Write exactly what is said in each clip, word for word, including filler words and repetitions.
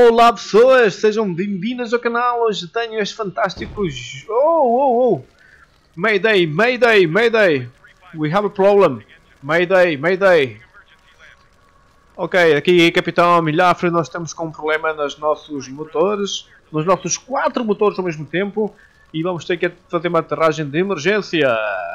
Olá pessoas, sejam bem-vindas ao canal. Hoje tenho estes fantásticos... Oh, oh, oh! Mayday, Mayday, Mayday! We have a problem! Mayday, Mayday! Ok, aqui Capitão Milhafre, nós estamos com um problema nos nossos motores, nos nossos quatro motores ao mesmo tempo, e vamos ter que fazer uma aterragem de emergência.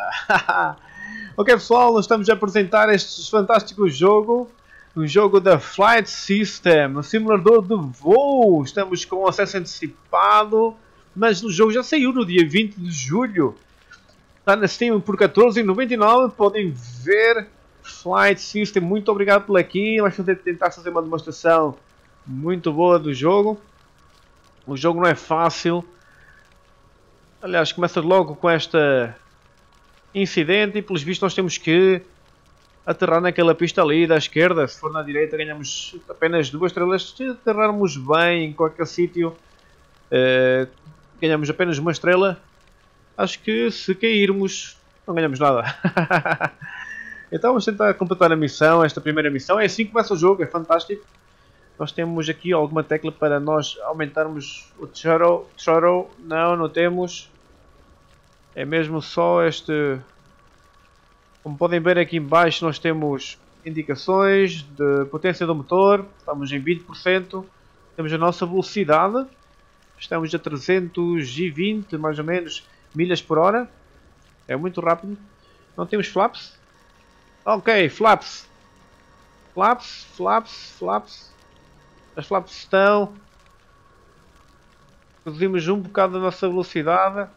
Ok pessoal, nós estamos a apresentar este fantástico jogo. Um jogo da Flight System, um simulador de voo. Estamos com acesso antecipado, mas o jogo já saiu no dia vinte de julho. Está na Steam por quatorze reais e noventa e nove centavos. Podem ver. Flight System, muito obrigado por aqui. Vamos tentar fazer uma demonstração muito boa do jogo. O jogo não é fácil. Aliás, começa logo com este incidente e pelos vistos nós temos que aterrar naquela pista ali da esquerda. Se for na direita ganhamos apenas duas estrelas. Se aterrarmos bem em qualquer sítio uh, ganhamos apenas uma estrela. Acho que se cairmos não ganhamos nada. Então vamos tentar completar a missão. Esta primeira missão é assim que começa o jogo, é fantástico. Nós temos aqui alguma tecla para nós aumentarmos o throttle. Throttle. Não, não temos. É mesmo só este... Como podem ver aqui em baixo nós temos indicações de potência do motor, estamos em vinte por cento, temos a nossa velocidade, estamos a trezentos e vinte mais ou menos milhas por hora, é muito rápido. Não temos flaps, ok, flaps, flaps, flaps, flaps, as flaps estão, reduzimos um bocado da nossa velocidade.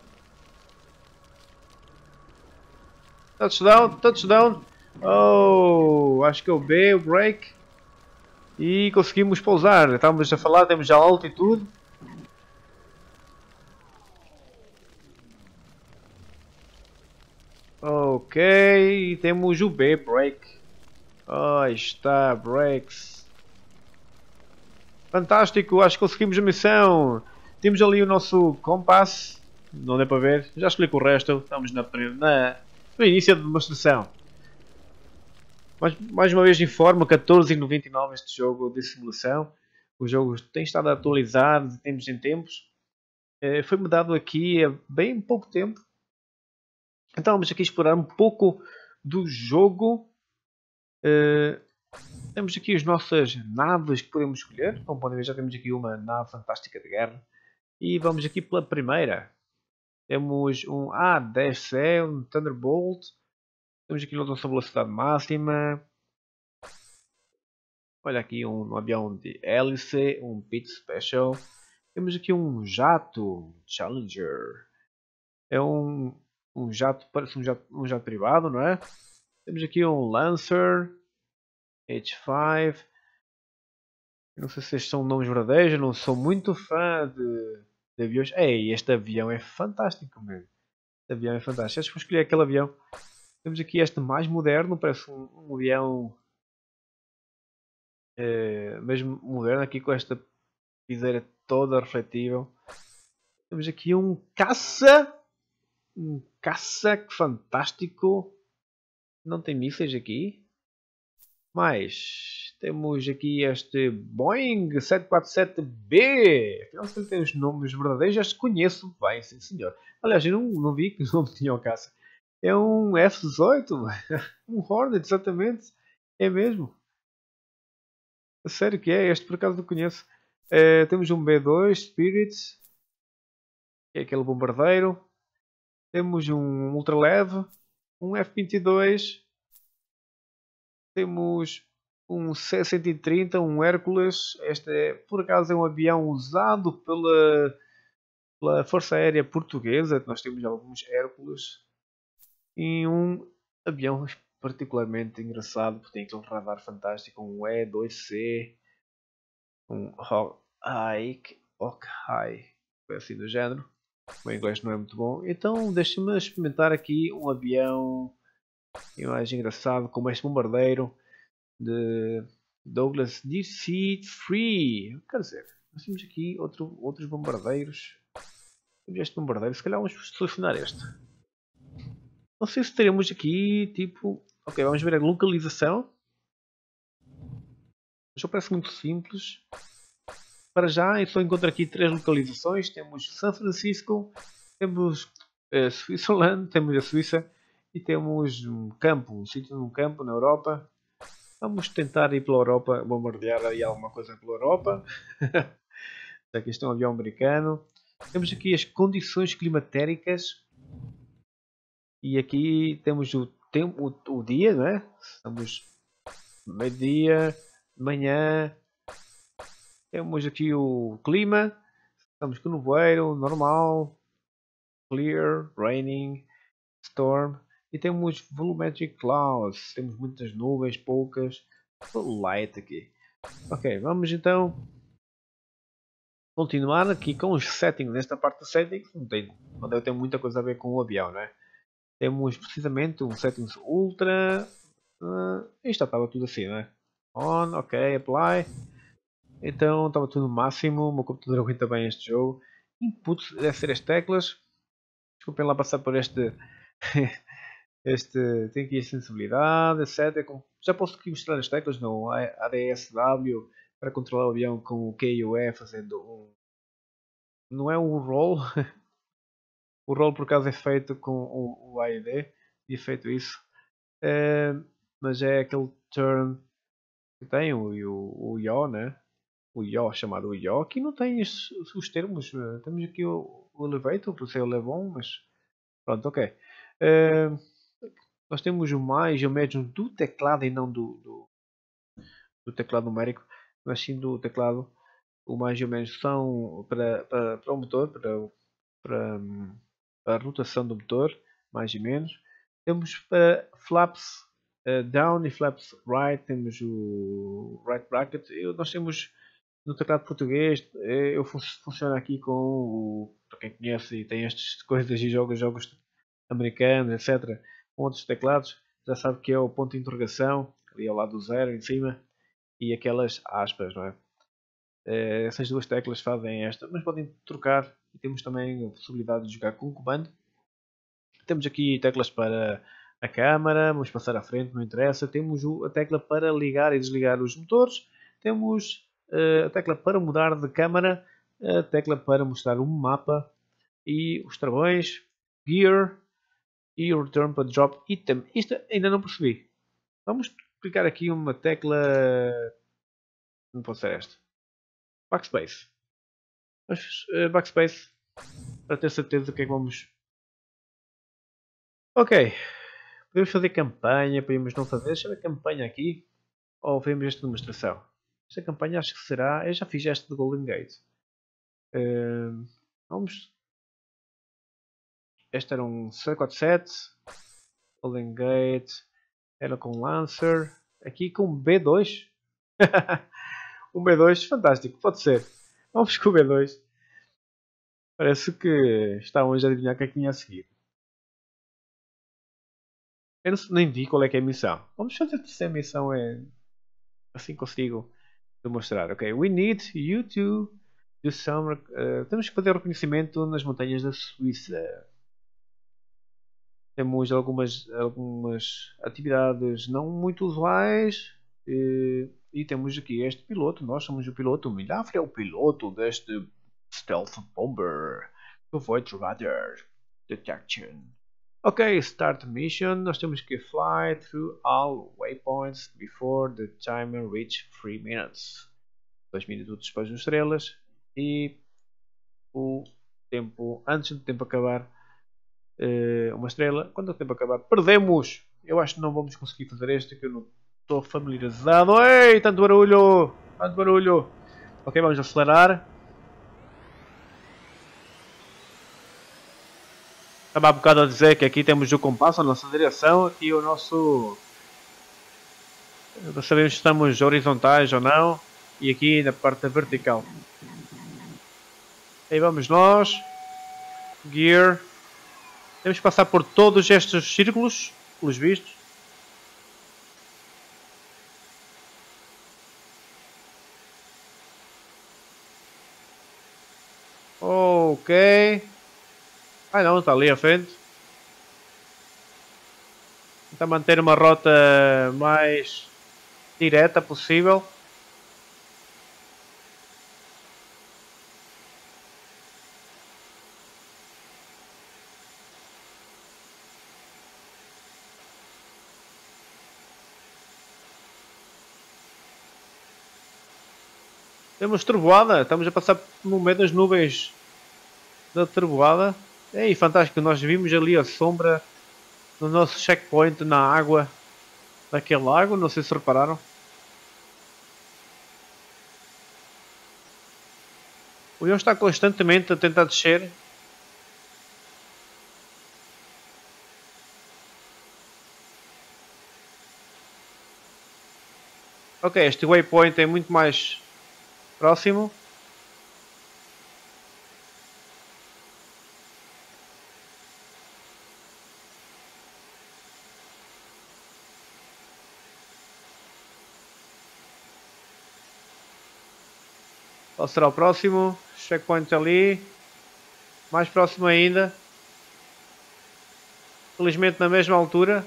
Touchdown, touchdown. Oh, acho que é o B, o break. E conseguimos pousar. Estamos a falar, temos já altitude. Ok, temos o B, break. Oh, aí está, breaks. Fantástico, acho que conseguimos a missão. Temos ali o nosso compass. Não dá para ver, já explico o resto. Estamos na... na no início da demonstração. Mais, mais uma vez informo, quatorze reais e noventa e nove centavos este jogo de simulação. O jogo tem estado atualizado de tempos em tempos. Eh, Foi mudado aqui há bem pouco tempo. Então vamos aqui explorar um pouco do jogo. Eh, temos aqui as nossas naves que podemos escolher. Como podem ver, já temos aqui uma nave fantástica de guerra. E vamos aqui pela primeira. Temos um A dez C, um Thunderbolt. Temos aqui a nossa velocidade máxima. Olha aqui um, um avião de hélice, um Pit Special. Temos aqui um jato Challenger. É um, um jato, parece um jato, um jato privado, não é? Temos aqui um Lancer H cinco. Eu não sei se estes são nomes verdadeiros, eu não sou muito fã de, de aviões. Ei, este avião é fantástico mesmo. Este avião é fantástico. Acho que vou escolher aquele avião. Temos aqui este mais moderno, parece um, um avião é, mesmo moderno, aqui com esta viseira toda refletível. Temos aqui um caça, um caça fantástico. Não tem mísseis aqui. Mas temos aqui este Boeing sete quatro sete B. Afinal, se ele tem os nomes verdadeiros, já se conheço bem, sim senhor. Aliás, eu não, não vi que o nome tinha o caça. É um F dezoito, um Hornet, exatamente. É mesmo. A sério que é? Este por acaso não conheço. É, temos um B dois Spirit, que é aquele bombardeiro. Temos um ultra leve, um F vinte e dois. Temos um C cento e trinta, um Hércules. Este é, por acaso é um avião usado pela, pela Força Aérea Portuguesa. Nós temos alguns Hércules. E um avião particularmente engraçado, porque tem aquele radar fantástico, um E dois C, um Hawkeye, Hawkeye, foi assim do género. O meu inglês não é muito bom, então deixe-me experimentar aqui um avião mais engraçado, como este bombardeiro de Douglas D C três. Quer dizer, nós temos aqui outro, outros bombardeiros. Temos este bombardeiro, se calhar vamos selecionar este. Não sei se teremos aqui, tipo... Ok, vamos ver a localização. O jogo parece muito simples. para já, eu só encontro aqui três localizações. Temos São Francisco, temos uh, Switzerland, temos a Suíça e temos um campo, um sítio num campo na Europa. Vamos tentar ir pela Europa, bombardear aí alguma coisa pela Europa. Aqui está um avião americano. Temos aqui as condições climatéricas. E aqui temos o tempo, o, o dia, não é? Estamos meio-dia, manhã. Temos aqui o clima. Estamos com nevoeiro, normal, clear, raining, storm. E temos volumetric clouds. Temos muitas nuvens, poucas. Light aqui. Ok, vamos então continuar aqui com os settings. Nesta parte dos settings não tem, não deve ter muita coisa a ver com o avião, né? Temos precisamente um settings ultra. Uh, isto estava tudo assim, né? On, ok, apply. Então estava tudo no máximo. O meu computador aguenta bem este jogo. Input deve ser as teclas. Desculpem lá passar por este. este tem aqui a sensibilidade, etcétera. Já posso aqui mostrar as teclas no A D S W para controlar o avião com o Q e o E fazendo um. Não é um roll. O roll por acaso é feito com o, o A e D. E é feito isso. É, mas é aquele turn que tem o, o, o yaw, né? O yaw chamado o yaw. Aqui não tem os, os termos. Temos aqui o, o elevator, por ser o levon, mas pronto, ok. É, nós temos o mais e o médium do teclado e não do, do, do teclado numérico, mas sim do teclado. O mais e o menos são para, para, para o motor, para, para, para a rotação do motor, mais e menos. Temos para flaps uh, down e flaps right, temos o right bracket. Eu, nós temos no teclado português, eu fun funciona aqui com o, para quem conhece e tem estas coisas e joga jogos americanos, etcétera. Com outros teclados, já sabe que é o ponto de interrogação, ali ao lado do zero em cima, e aquelas aspas, não é? Uh, essas duas teclas fazem esta, mas podem trocar. E temos também a possibilidade de jogar com o comando. Temos aqui teclas para a câmara, vamos passar à frente, não interessa. Temos a tecla para ligar e desligar os motores. Temos uh, a tecla para mudar de câmara, a tecla para mostrar um mapa e os travões, gear e o return para drop item. Isto ainda não percebi. Vamos clicar aqui uma tecla. Não pode ser esta. Backspace. Mas, uh, backspace para ter certeza do que é que vamos. Ok. Podemos fazer campanha, podemos não fazer. Deixa eu ver campanha aqui. Ou vemos esta demonstração. Esta campanha acho que será. Eu já fiz esta de Golden Gate. Uh, vamos. Este era um C quarenta e sete. Golden Gate. Era com Lancer. Aqui com B dois. Um B dois, fantástico, pode ser. Vamos com o B dois. Parece que está hoje a adivinhar o que é que vinha a seguir. Eu não, nem vi qual é que é a missão. Vamos fazer se a missão é. Assim consigo demonstrar. Ok, we need you to do some. Uh, temos que fazer reconhecimento nas montanhas da Suíça. Temos algumas, algumas atividades não muito usuais. Uh, e temos aqui este piloto. Nós somos o piloto. O Milafre é o piloto deste Stealth Bomber. Avoid radar detection. Ok, start mission. Nós temos que fly through all waypoints before the timer reach three minutes. dois minutos depois das estrelas. E o tempo, antes do tempo acabar, uh, uma estrela. Quando o tempo acabar, perdemos! Eu acho que não vamos conseguir fazer este, que eu não estou familiarizado. Ei, tanto barulho! Tanto barulho! Ok, vamos acelerar. Estava há bocado a dizer que aqui temos o compasso, a nossa direção, aqui o nosso... Não sabemos se estamos horizontais ou não. E aqui na parte vertical. Aí vamos nós. Gear. Temos que passar por todos estes círculos, pelos vistos. Ok. Ah não, está ali à frente. Tentar manter uma rota mais direta possível. Temos trovoada, estamos a passar no meio das nuvens da trovoada. Ei, fantástico, nós vimos ali a sombra no nosso checkpoint na água daquele lago, não sei se repararam. O Ion está constantemente a tentar descer. Ok, este waypoint é muito mais próximo. Qual será o próximo? Checkpoint ali. Mais próximo ainda. Felizmente na mesma altura.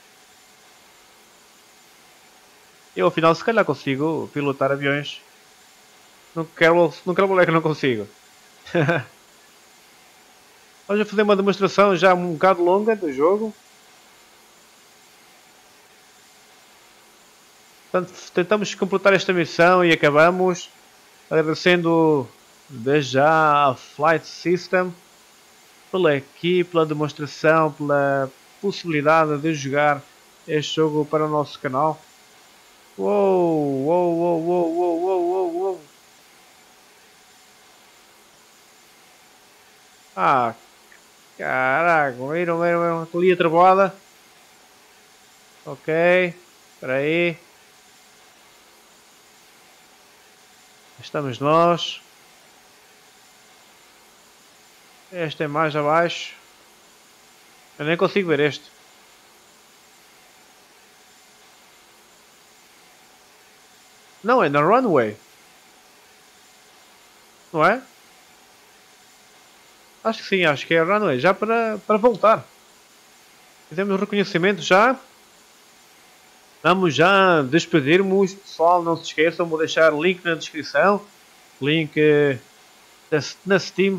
Eu afinal se calhar consigo pilotar aviões. Não quero, não quero boleiro que não consigo. Vamos fazer uma demonstração já um bocado longa do jogo. Portanto, tentamos completar esta missão e acabamos. Agradecendo desde já a Flight System pela equipe, pela demonstração, pela possibilidade de jogar este jogo para o nosso canal. Uou, uou, uou, uou, uou, uou, uou, uou. Ah, caraca, viram, viram, viram, ali a travada. Ok, espera aí. Estamos nós. Este é mais abaixo. Eu nem consigo ver este. Não, é na runway. Não é? Acho que sim, acho que é a runway. Já para, para voltar. Fizemos o reconhecimento já. Vamos já despedirmos, pessoal, não se esqueçam, vou deixar o link na descrição, link na Steam.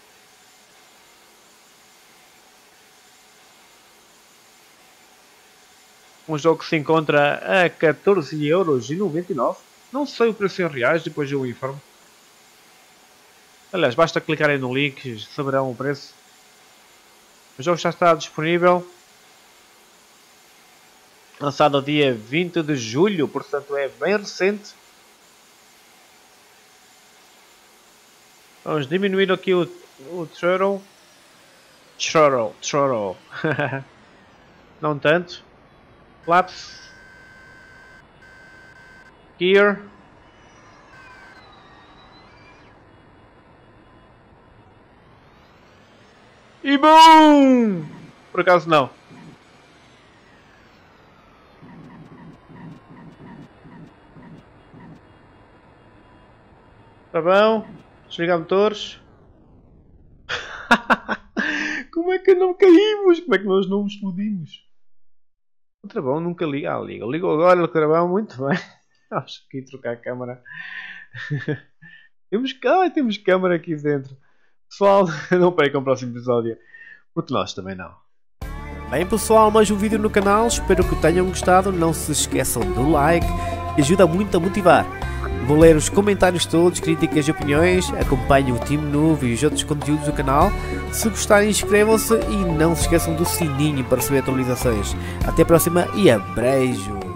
Um jogo que se encontra a catorze euros e noventa e nove. Não sei o preço em reais, depois eu informo. Aliás, basta clicarem no link e saberão o preço. O jogo já está disponível. Lançado dia vinte de julho, portanto é bem recente. Vamos diminuir aqui o, o throttle. Throttle, throttle. Não tanto. Flaps. Gear. E boom! Por acaso não. Tá bom, desligar motores. Como é que não caímos? Como é que nós não explodimos? O travão nunca liga. Ah, liga. Ligou agora o travão, muito bem. Acho que trocar a câmera. temos, ah, temos câmera aqui dentro. Pessoal, não percam o próximo episódio. Porque nós também não. Bem pessoal, mais um vídeo no canal. Espero que tenham gostado. Não se esqueçam do like. Que ajuda muito a motivar. Vou ler os comentários todos, críticas e opiniões, acompanhem o Team Noob e os outros conteúdos do canal. Se gostarem, inscrevam-se e não se esqueçam do sininho para receber atualizações. Até a próxima e abreijos!